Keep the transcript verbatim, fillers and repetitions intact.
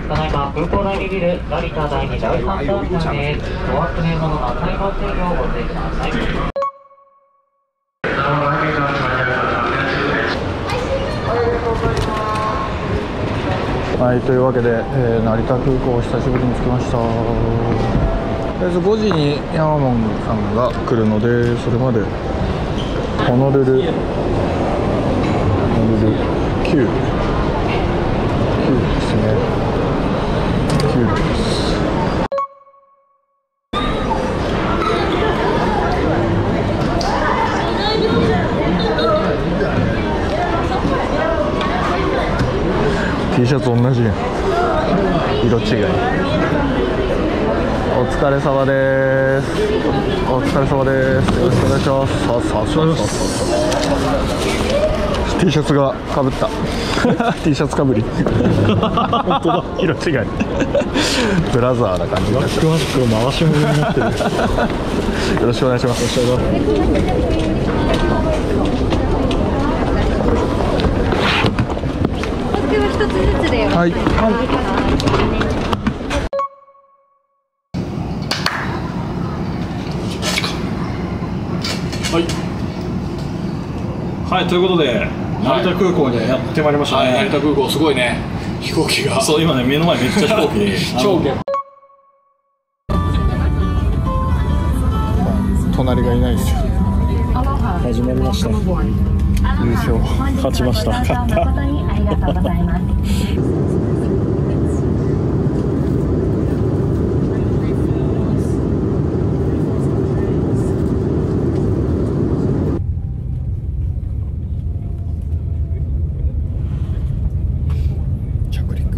ただいま空港第二ビル成田第二第三ターミナルです。ドア詰め物の最後制御をご注意ください。 はい、というわけで、えー、成田空港久しぶりに着きました。とりあえずごじにヤマモンさんが来るので、それまでホノルルホノルルきゅう きゅうですね。きゅうです。T シャツ同じやん、色違い。お疲れ様です。お疲れ様です。よろしくお願いします。さあさあさあさあ T シャツがかぶった。T シャツかぶり。本当だ、色違い。ブラザーな感じ。バックマスクを回し物になってる。よろしくお願いします。 一つずつでよろしいですか？はい。 はい、はい、ということで成田空港にやってまいりましたね。はい、成田空港すごいね、飛行機が。そう、今ね、目の前めっちゃ飛行機で超元隣がいないですよ。 始まりました。 優勝勝ちました。勝った。着陸。